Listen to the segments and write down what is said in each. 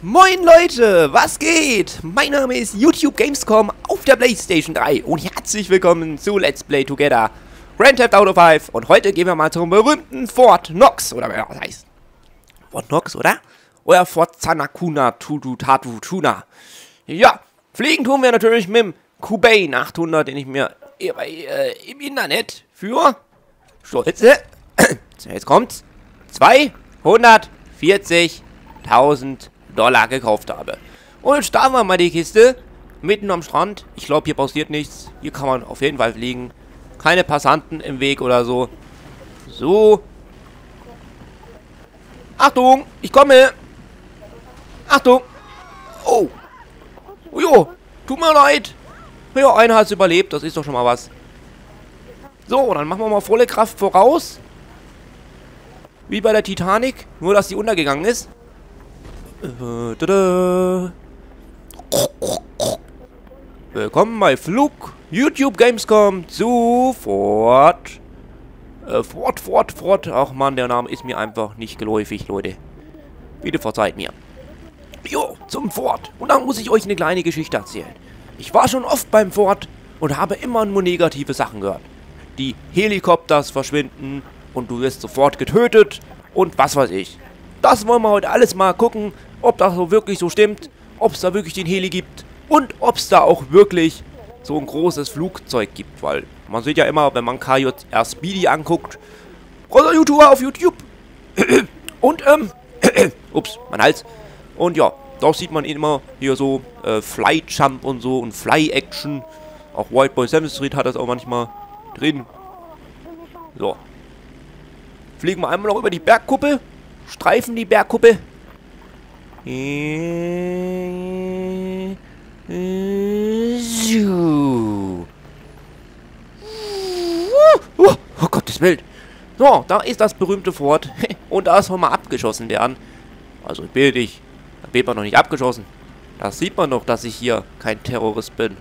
Moin Leute, was geht? Mein Name ist YouTube Gamescom auf der PlayStation 3 und herzlich willkommen zu Let's Play Together Grand Theft Auto 5 und heute gehen wir mal zum berühmten Fort Knox, oder wie das heißt. Fort Knox, oder? Oder Fort Zanakuna Tuna. Ja, fliegen tun wir natürlich mit dem Cubane 800, den ich mir im Internet für stolze, jetzt kommt's, 240.000 Dollar gekauft habe. Und jetzt starten wir mal die Kiste mitten am Strand. Ich glaube, hier passiert nichts. Hier kann man auf jeden Fall fliegen. Keine Passanten im Weg oder so. So. Achtung, ich komme. Achtung. Oh. Oh jo, tut mir leid. Ja, einer hat es überlebt. Das ist doch schon mal was. So, dann machen wir mal volle Kraft voraus. Wie bei der Titanic. Nur, dass sie untergegangen ist. Willkommen bei Flug YouTube Gamescom zu Fort. Ach man, der Name ist mir einfach nicht geläufig, Leute. Bitte verzeiht mir. Jo, zum Fort. Und dann muss ich euch eine kleine Geschichte erzählen. Ich war schon oft beim Fort und habe immer nur negative Sachen gehört. Die Helikopters verschwinden und du wirst sofort getötet und was weiß ich. Das wollen wir heute alles mal gucken, ob das so wirklich so stimmt, ob es da wirklich den Heli gibt und ob es da auch wirklich so ein großes Flugzeug gibt, weil man sieht ja immer, wenn man KJR Speedy anguckt, großer YouTuber auf YouTube und ups, mein Hals, und ja, da sieht man immer hier so Fly Jump und so und Fly Action, auch White Boy Sam Street hat das auch manchmal drin. So, fliegen wir einmal noch über die Bergkuppe, streifen die Bergkuppe. Oh Gottes Willen. So, da ist das berühmte Fort. Und da soll mal abgeschossen werden. Also ich bitte dich, da wird man noch nicht abgeschossen. Da sieht man doch, dass ich hier kein Terrorist bin.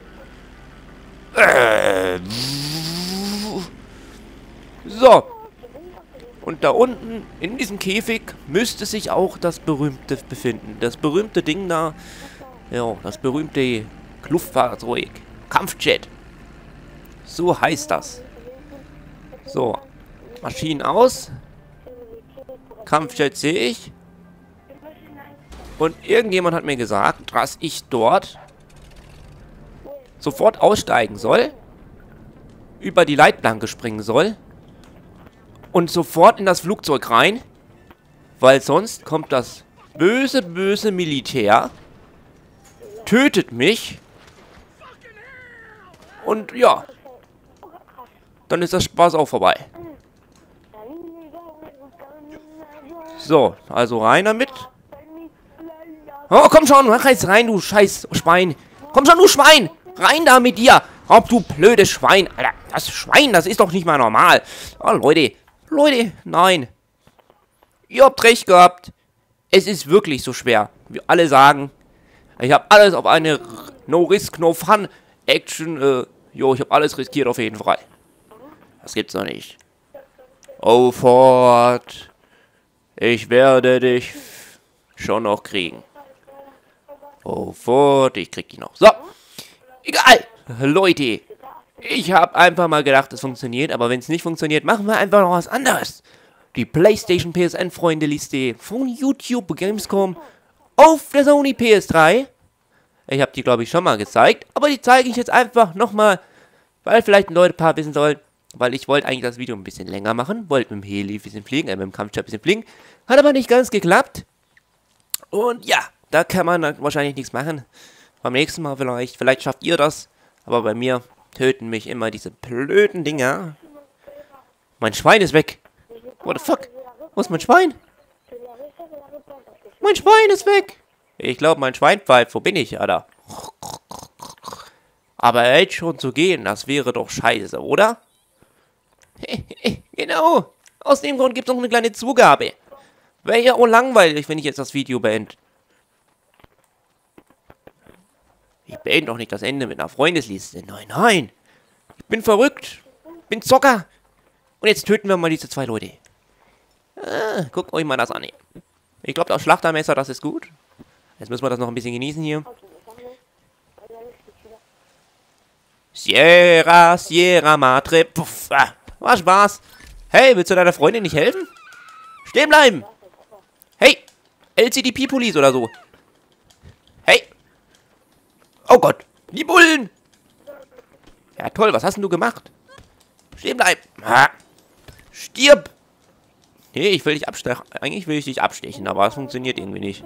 So. Und da unten, in diesem Käfig, müsste sich auch das Berühmte befinden. Das berühmte Ding da. Ja, das berühmte Luftfahrzeug. Kampfjet. So heißt das. So. Maschinen aus. Kampfjet sehe ich. Und irgendjemand hat mir gesagt, dass ich dort sofort aussteigen soll. Über die Leitplanke springen soll. Und sofort in das Flugzeug rein, weil sonst kommt das böse Militär, tötet mich und ja, dann ist das Spaß auch vorbei. So, also rein damit. Oh, komm schon, mach jetzt rein, du scheiß Schwein. Komm schon, du Schwein, rein da mit dir. Ob du blödes Schwein, Alter, das Schwein, das ist doch nicht mal normal. Oh, Leute, nein. Ihr habt recht gehabt. Es ist wirklich so schwer. Wir alle sagen, ich habe alles auf eine No Risk, No Fun Action. Ich habe alles riskiert auf jeden Fall. Das gibt's noch nicht. Oh, Fort. Ich werde dich schon noch kriegen. Oh, Fort, ich krieg dich noch. So. Egal. Leute. Ich habe einfach mal gedacht, es funktioniert, aber wenn es nicht funktioniert, machen wir einfach noch was anderes. Die PlayStation PSN-Freunde-Liste von YouTube Gamescom auf der Sony PS3. Ich habe die, glaube ich, schon mal gezeigt, aber die zeige ich jetzt einfach nochmal, weil vielleicht Leute ein paar wissen sollen, weil ich wollte eigentlich das Video ein bisschen länger machen, wollte mit dem Heli ein bisschen fliegen, mit dem Kampfjet ein bisschen fliegen, hat aber nicht ganz geklappt. Und ja, da kann man dann wahrscheinlich nichts machen. Beim nächsten Mal vielleicht schafft ihr das, aber bei mir töten mich immer diese blöden Dinger. Mein Schwein ist weg. What the fuck? Wo ist mein Schwein? Mein Schwein ist weg. Ich glaube, mein Schwein pfeift. Wo bin ich, Alter? Aber jetzt schon zu gehen, das wäre doch scheiße, oder? Genau. Aus dem Grund gibt es noch eine kleine Zugabe. Wäre ja auch langweilig, wenn ich jetzt das Video beende. Ich beende doch nicht das Ende mit einer Freundesliste. Nein. Ich bin verrückt. Ich bin Zocker. Und jetzt töten wir mal diese zwei Leute. Guckt euch mal das an. Ich glaube, das Schlachtermesser, das ist gut. Jetzt müssen wir das noch ein bisschen genießen hier. Sierra, Sierra Madre. Puff, war Spaß. Hey, willst du deiner Freundin nicht helfen? Stehen bleiben. Hey, LCDP Police oder so. Hey. Oh Gott, die Bullen. Ja toll, was hast denn du gemacht? Stehen bleiben. Stirb. Nee, ich will dich abstechen. Eigentlich will ich dich abstechen, aber es funktioniert irgendwie nicht.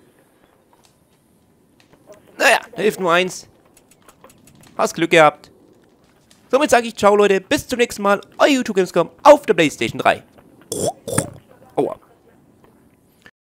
Naja, hilft nur eins. Hast Glück gehabt. Somit sage ich ciao, Leute. Bis zum nächsten Mal. Euer YouTube Gamescom auf der PlayStation 3.